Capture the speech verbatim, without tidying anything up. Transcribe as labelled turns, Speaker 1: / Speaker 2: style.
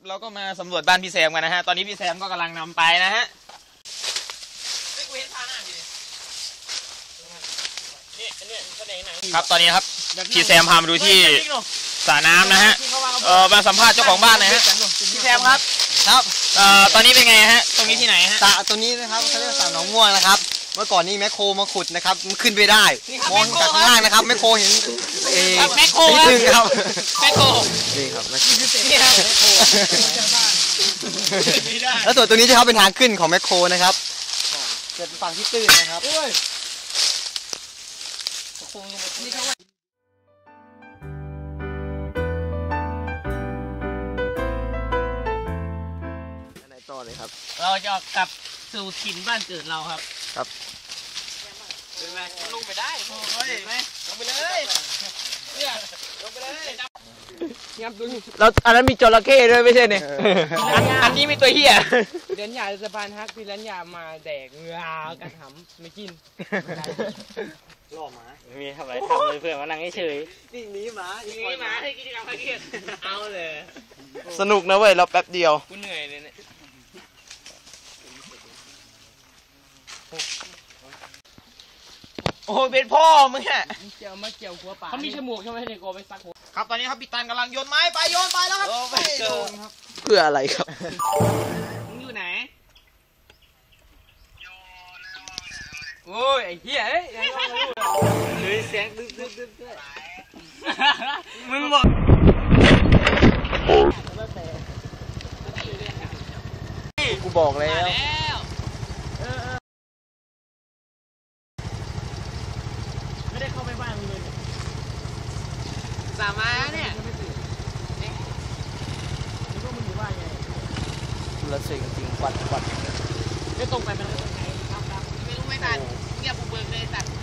Speaker 1: เราก็มาสำรวจบ้านพี่แซมกันนะฮะตอนนี้พี่แซมก็กำลังนำไปนะฮะไม่กูเห็นพาหน้าพี่นี่อันนี้แสดงหนังครับตอนนี้ครับพี่แซมพามาดูที่สระน้ำนะฮะเออมาสัมภาษณ์เจ้าของบ้านหน่อยฮะพี่แซมครับครับเอ่อตอนนี้เป็นไงฮะตรงนี้ที่ไหนฮะ
Speaker 2: สระตรงนี้นะครับเขาเรียกว่าสระหนองม่วงนะครับเมื่อก่อนนี้แมคโครมาขุดนะครับมันขึ้นไปได้มองจากข้างล่างนะครับแมคโครเห็นเออ
Speaker 1: แมคโคร
Speaker 2: ครับ
Speaker 1: แมคโคร
Speaker 2: นี่ครับแมคโครแล้วส่วนตัวนี้ที่เขาเป็นทางขึ้นของแมคโครนะครับเกิดฝั่งที่ตื้นนะครับไหนต่อเลยครับ
Speaker 1: เราจะกลับสู่ถิ่นบ้านเกิดเราครับ
Speaker 2: ครับ
Speaker 1: เป็นไงลงไปได้โอ้ยลงไปเลยเนี่ยลงไปเลยเราอันนั้นมีจระเข้ด้วยไม่ใช่เนี่ยอันนี้มีตัวเหี้ย
Speaker 3: เรียนหยาสะพานฮักพี่เรียนหยามาแดกเงือกระหำไม่กิน
Speaker 2: ล่อหมา
Speaker 1: มีทำอะไรทำเลยเพื่อนมานั่งเฉย
Speaker 2: นี่หนีหมา
Speaker 1: หนีหมาให้กิจกรรมให้เกียรติเอาเลย
Speaker 2: สนุกนะเว้ยเราแป๊บเดียว
Speaker 1: กูเหนื่อยเลยเนี่ยโอ้ยเป็นพ่อมึงฮะ
Speaker 3: เกี่ยวมาเกี่ยวหัวป่าเขามีฉมวกใช่ไหมเด็กโกไปซักหัว
Speaker 1: ครับตอนนี้ครับพี่ตันกำลังโยนไม้ไปโยนไปแล้วครับไม่โดนครับ
Speaker 2: เพื่ออะไรครับ
Speaker 1: มึงอยู่ไหน
Speaker 3: โอ้ยไอ้เหี้ยเอ้ยเลยเสียงดึ๊ดดึ๊ดดึ๊ดด้วย
Speaker 1: มึงบอก
Speaker 2: กูบอกแล้ว
Speaker 3: ไม่ได้เข้าไปบ้านมึงเลย
Speaker 1: สามมาเนี่ย
Speaker 3: นี่พวกมึงอยู่บ้านไง
Speaker 2: คุณละสิ่งจริงควันควัน
Speaker 3: ไม่ตรงไปมันตรงไหนครับครับ
Speaker 1: ไม่รู้ไม่ทันเงียบบุกเบิกเลยสัตว์